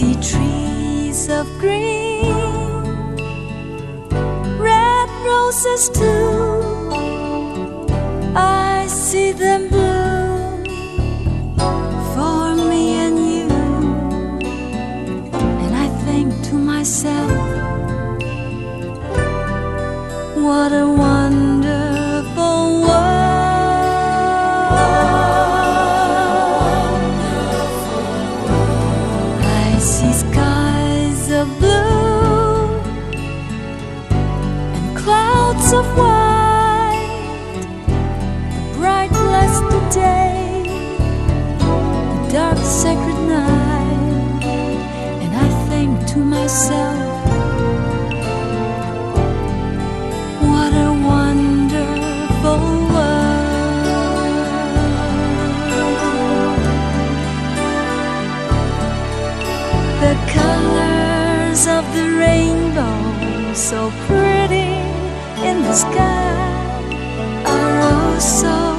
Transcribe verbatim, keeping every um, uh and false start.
see trees of green, red roses too. I see them bloom for me and you, and I think to myself, what a wonderful world. I see skies of blue and clouds of white, the bright blessed day, the dark sacred night, and I think to myself, what a wonderful world. The colors of the rainbow, so pretty in the sky, are oh so